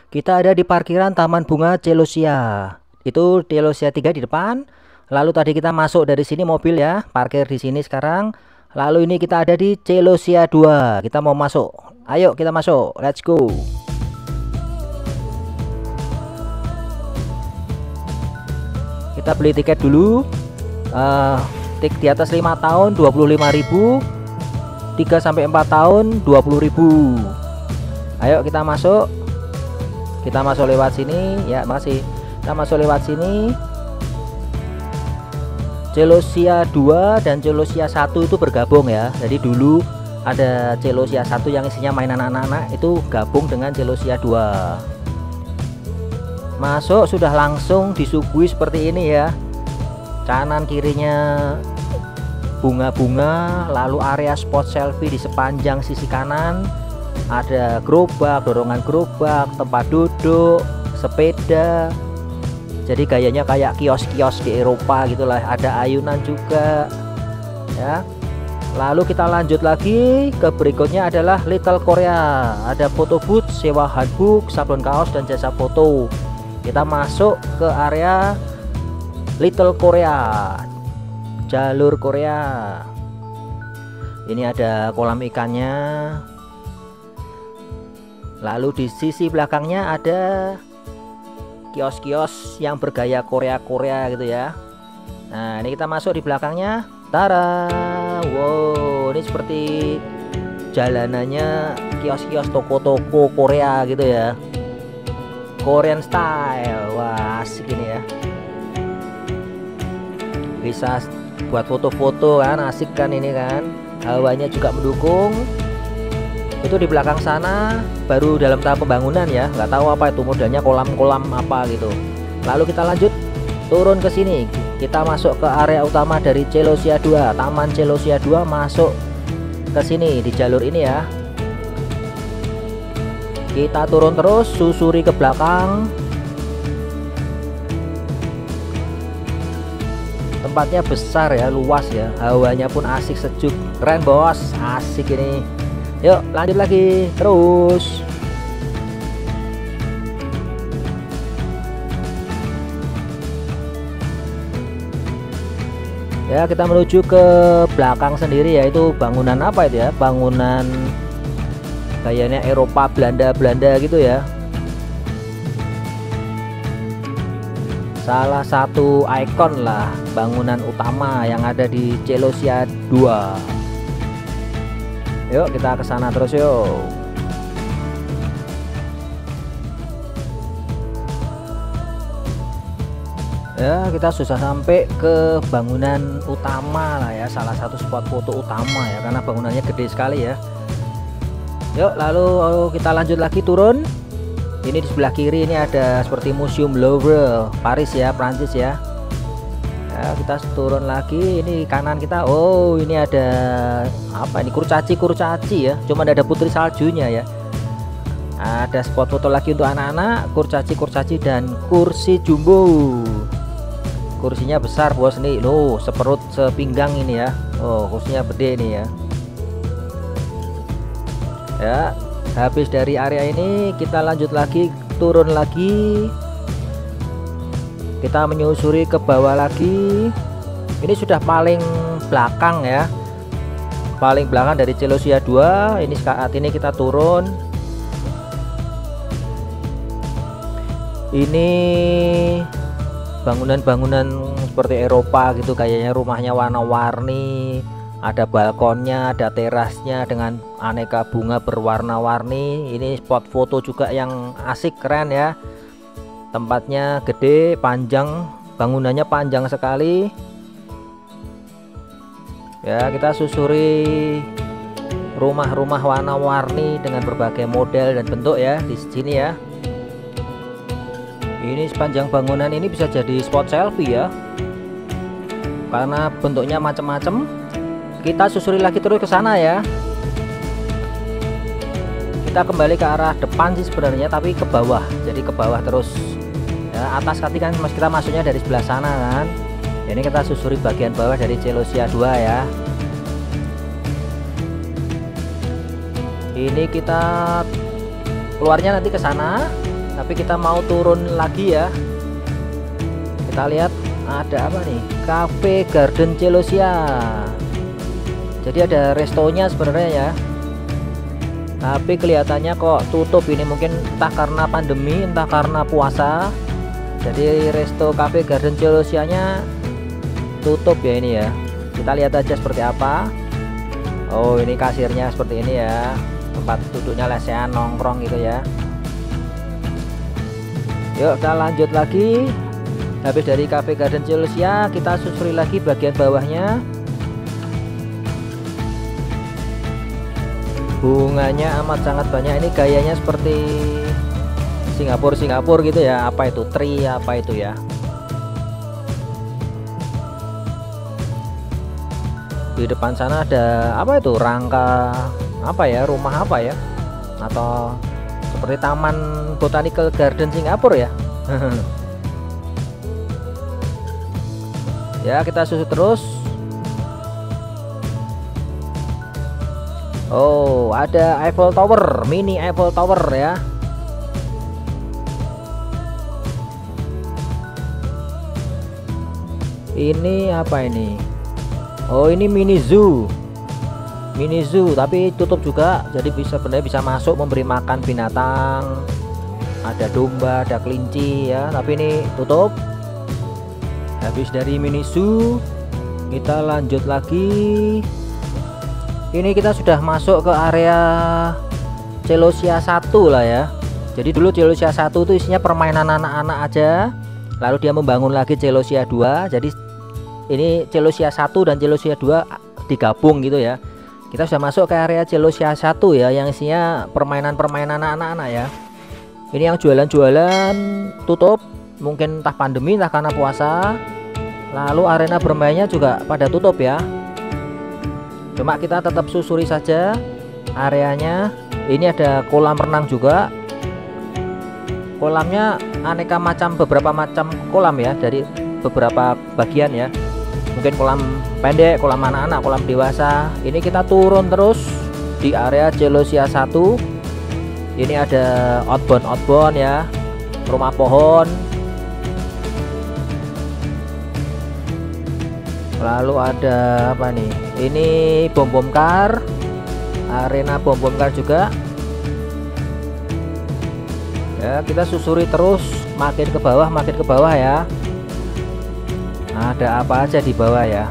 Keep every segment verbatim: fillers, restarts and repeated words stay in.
Kita ada di parkiran Taman Bunga Celosia. Itu Celosia tiga di depan. Lalu tadi kita masuk dari sini mobil ya, parkir di sini sekarang. Lalu ini kita ada di Celosia dua. Kita mau masuk. Ayo kita masuk. Let's go. Kita beli tiket dulu. Uh, tik di atas lima tahun dua puluh lima ribu. tiga sampai empat tahun dua puluh ribu. Ayo kita masuk. Kita masuk lewat sini ya, makasih. Kita masuk lewat sini. Celosia dua dan Celosia satu itu bergabung ya. Jadi dulu ada Celosia satu yang isinya mainan anak-anak, itu gabung dengan Celosia dua. Masuk sudah langsung disuguhi seperti ini ya. Kanan kirinya bunga-bunga, lalu area spot selfie di sepanjang sisi kanan. Ada gerobak, dorongan gerobak, tempat duduk, sepeda. Jadi gayanya kayak kios-kios di Eropa gitulah. Ada ayunan juga ya. Lalu kita lanjut lagi ke berikutnya adalah Little Korea. Ada foto booth, sewa handbook, sablon kaos dan jasa foto. Kita masuk ke area Little Korea, jalur Korea. Ini ada kolam ikannya. Lalu di sisi belakangnya ada kios-kios yang bergaya Korea-Korea gitu ya. Nah ini kita masuk di belakangnya. Tara, wow, ini seperti jalanannya kios-kios toko-toko Korea gitu ya, Korean style. Wah asik ini ya, bisa buat foto-foto kan, asik kan ini kan, hawanya juga mendukung. Itu di belakang sana baru dalam tahap pembangunan ya, nggak tahu apa itu modelnya, kolam-kolam apa gitu. Lalu kita lanjut turun ke sini, kita masuk ke area utama dari Celosia dua, Taman Celosia dua, masuk ke sini di jalur ini ya. Kita turun terus, susuri ke belakang. Tempatnya besar ya, luas ya, hawanya pun asik, sejuk, keren bos, asik ini. Yuk lanjut lagi terus. Ya kita menuju ke belakang sendiri ya, itu bangunan apa itu ya, bangunan kayaknya Eropa, Belanda Belanda gitu ya. Salah satu ikon lah, bangunan utama yang ada di Celosia dua. Yuk kita ke sana terus yuk. Ya kita sudah sampai ke bangunan utama lah ya, salah satu spot foto utama ya, karena bangunannya gede sekali ya. Yuk lalu kita lanjut lagi turun. Ini di sebelah kiri ini ada seperti Museum Louvre Paris ya, Prancis ya. Ya, kita turun lagi, ini kanan kita, oh ini ada apa ini, kurcaci kurcaci ya, cuma ada putri saljunya ya. Ada spot foto lagi untuk anak-anak, kurcaci kurcaci dan kursi jumbo. Kursinya besar bos nih, loh seperut sepinggang ini ya. Oh kursinya gede nih ya. Ya habis dari area ini kita lanjut lagi, turun lagi. Kita menyusuri ke bawah lagi. Ini sudah paling belakang ya, paling belakang dari Celosia dua. Ini saat ini kita turun. Ini bangunan-bangunan seperti Eropa gitu, kayaknya rumahnya warna-warni, ada balkonnya, ada terasnya dengan aneka bunga berwarna-warni. Ini spot foto juga yang asik, keren ya. Tempatnya gede, panjang, bangunannya panjang sekali. Ya, kita susuri rumah-rumah warna-warni dengan berbagai model dan bentuk ya di sini ya. Ini sepanjang bangunan ini bisa jadi spot selfie ya, karena bentuknya macam-macam. Kita susuri lagi terus ke sana ya. Kita kembali ke arah depan sih sebenarnya, tapi ke bawah, jadi ke bawah terus ya, atas tadi kan mas kita masuknya dari sebelah sana kan. Ini kita susuri bagian bawah dari Celosia dua ya. Ini kita keluarnya nanti ke sana. tapi kita mau turun lagi ya. Kita lihat ada apa nih, Cafe Garden Celosia. Jadi ada restonya sebenarnya ya, tapi kelihatannya kok tutup. Ini mungkin entah karena pandemi, entah karena puasa. Jadi resto Cafe Garden Celosia nya tutup ya ini ya. Kita lihat aja seperti apa. Oh, ini kasirnya seperti ini ya, tempat duduknya lesehan nongkrong gitu ya. Yuk kita lanjut lagi. Habis dari Cafe Garden Celosia, kita susuri lagi bagian bawahnya. Bunganya amat sangat banyak. Ini gayanya seperti Singapura Singapura gitu ya. Apa itu, tree apa itu ya. Di depan sana ada apa itu, rangka apa ya, rumah apa ya, atau seperti taman botanical garden Singapura ya. Ya, kita susu terus. Oh, ada Eiffel Tower, mini Eiffel Tower ya. Ini apa ini? Oh, ini mini zoo. Mini zoo tapi tutup juga. Jadi bisa benar bisa masuk memberi makan binatang. Ada domba, ada kelinci ya, tapi ini tutup. Habis dari mini zoo, kita lanjut lagi. Ini kita sudah masuk ke area Celosia satu lah ya. Jadi dulu Celosia satu itu isinya permainan anak-anak aja. Lalu dia membangun lagi Celosia dua. Jadi ini Celosia satu dan Celosia dua digabung gitu ya. Kita sudah masuk ke area Celosia satu ya, yang isinya permainan-permainan anak-anak ya. Ini yang jualan-jualan tutup, mungkin entah pandemi entah karena puasa. Lalu arena bermainnya juga pada tutup ya. Cuma kita tetap susuri saja areanya. Ini ada kolam renang juga. Kolamnya aneka macam, beberapa macam kolam ya, dari beberapa bagian ya. Mungkin kolam pendek, kolam anak-anak, kolam dewasa. Ini kita turun terus di area Celosia satu. Ini ada outbound-outbound ya, rumah pohon. Lalu ada apa nih? Ini bom-bom car, arena bom-bom car juga. Ya, kita susuri terus, makin ke bawah, makin ke bawah ya. Ada apa aja di bawah ya.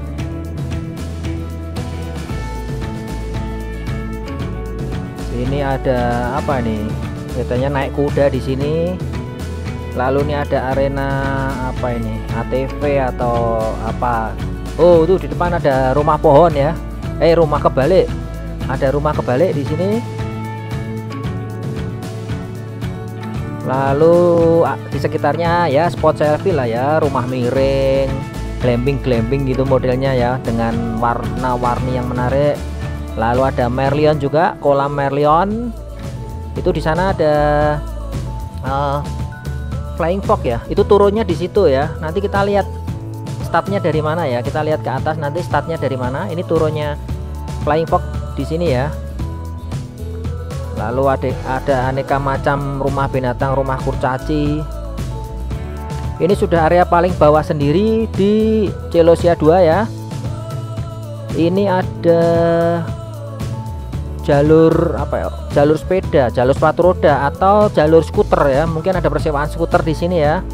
Ini ada apa nih? Katanya naik kuda di sini. Lalu ini ada arena apa ini? A T V atau apa? Oh, itu di depan ada rumah pohon ya. Eh, rumah kebalik. Ada rumah kebalik di sini. Lalu di sekitarnya ya spot selfie lah ya, rumah miring, glamping-glamping gitu modelnya ya, dengan warna-warni yang menarik. Lalu ada Merlion juga, kolam Merlion. Itu di sana ada uh, Flying Fox ya. Itu turunnya di situ ya. Nanti kita lihat startnya dari mana ya. Kita lihat ke atas nanti startnya dari mana. Ini turunnya Flying Fox di sini ya. Lalu ada, ada aneka macam rumah binatang, rumah kurcaci. Ini sudah area paling bawah sendiri di Celosia dua ya. Ini ada jalur apa ya? Jalur sepeda, jalur sepatu roda atau jalur skuter ya. Mungkin ada persewaan skuter di sini ya.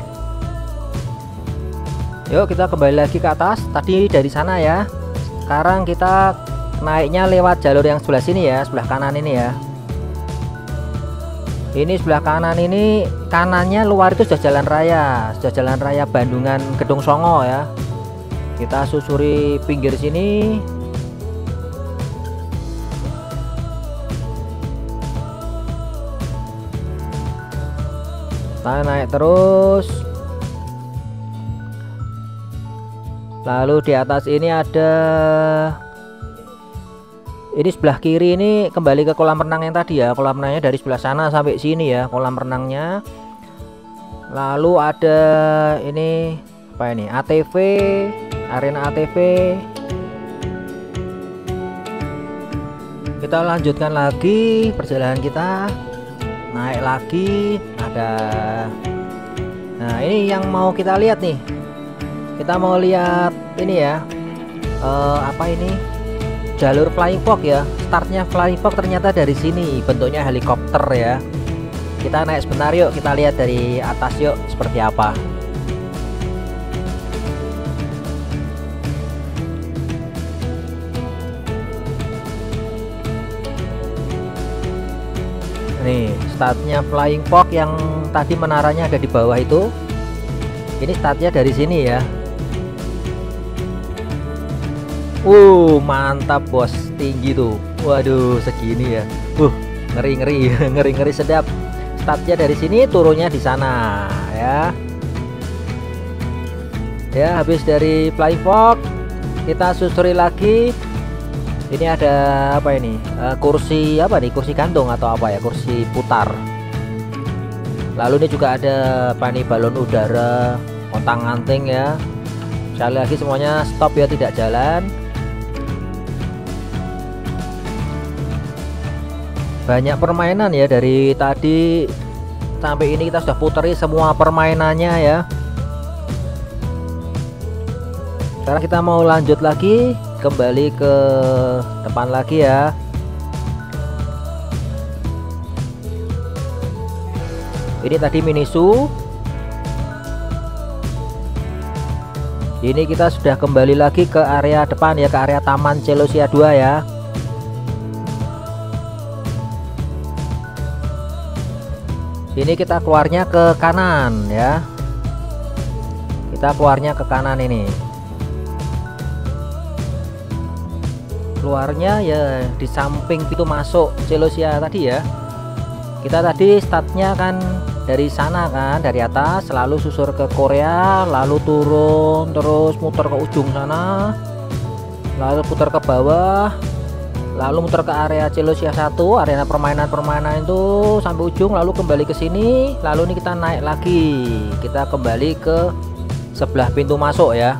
Yuk kita kembali lagi ke atas. Tadi dari sana ya. Sekarang kita naiknya lewat jalur yang sebelah sini ya, sebelah kanan ini ya. Ini sebelah kanan ini, kanannya luar itu sudah jalan raya, sudah jalan raya Bandungan Gedung Songo ya. Kita susuri pinggir sini. Kita naik terus. Lalu di atas ini ada, ini sebelah kiri ini kembali ke kolam renang yang tadi ya. Kolam renangnya dari sebelah sana sampai sini ya, kolam renangnya. Lalu ada ini apa ini, A T V, arena A T V. Kita lanjutkan lagi perjalanan kita naik lagi ada. Nah ini yang mau kita lihat nih, kita mau lihat ini ya, uh, apa ini, jalur flying fox ya. Startnya flying fox ternyata dari sini, bentuknya helikopter ya. Kita naik sebentar yuk, kita lihat dari atas yuk seperti apa. Nih startnya flying fox yang tadi menaranya ada di bawah itu. Ini startnya dari sini ya. Uh mantap bos, tinggi tuh. Waduh segini ya. Uh ngeri ngeri ngeri ngeri sedap. Startnya dari sini, turunnya di sana ya. Ya habis dari flying fox kita susuri lagi. Ini ada apa ini, uh, kursi apa nih, kursi gantung atau apa ya, kursi putar. Lalu ini juga ada apa nih, balon udara, ontang-anting ya. Sekali lagi semuanya stop ya, tidak jalan. Banyak permainan ya, dari tadi sampai ini kita sudah puteri semua permainannya ya. Sekarang kita mau lanjut lagi, kembali ke depan lagi ya. Ini tadi Minisu. Ini kita sudah kembali lagi ke area depan ya, ke area Taman Celosia dua ya. Ini kita keluarnya ke kanan ya. Kita keluarnya ke kanan ini. Keluarnya ya di samping pintu masuk Celosia tadi ya. Kita tadi startnya kan dari sana kan, dari atas lalu susur ke Korea, lalu turun terus muter ke ujung sana, lalu putar ke bawah, lalu muter ke area Celosia satu, area permainan-permainan itu sampai ujung, lalu kembali ke sini, lalu ini kita naik lagi, kita kembali ke sebelah pintu masuk ya.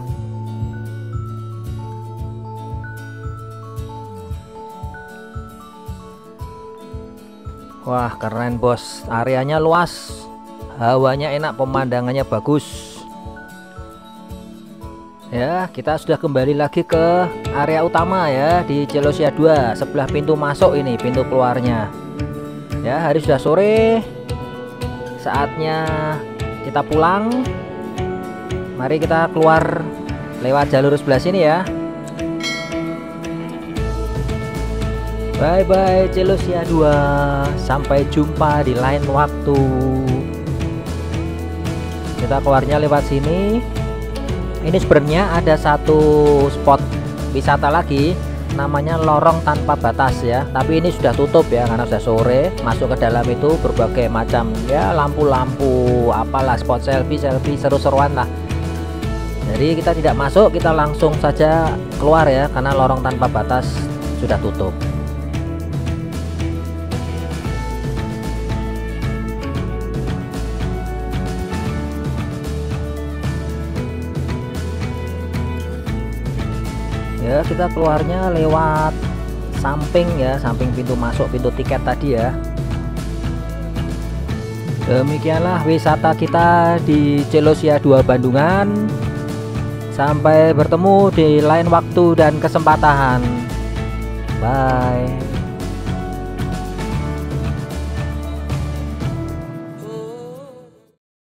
Wah keren bos, areanya luas, hawanya enak, pemandangannya bagus ya. Kita sudah kembali lagi ke area utama ya, di Celosia dua, sebelah pintu masuk ini, pintu keluarnya ya. Hari sudah sore, saatnya kita pulang. Mari kita keluar lewat jalur sebelah sini ya. Bye bye Celosia dua, sampai jumpa di lain waktu. Kita keluarnya lewat sini. Ini sebenarnya ada satu spot wisata lagi, namanya Lorong Tanpa Batas ya, tapi ini sudah tutup ya karena sudah sore. Masuk ke dalam itu berbagai macam ya, lampu-lampu, apalah, spot selfie selfie seru-seruan lah. Jadi kita tidak masuk, kita langsung saja keluar ya, karena Lorong Tanpa Batas sudah tutup. Ya kita keluarnya lewat samping ya, samping pintu masuk, pintu tiket tadi ya. Demikianlah wisata kita di Celosia dua Bandungan. Sampai bertemu di lain waktu dan kesempatan. Bye.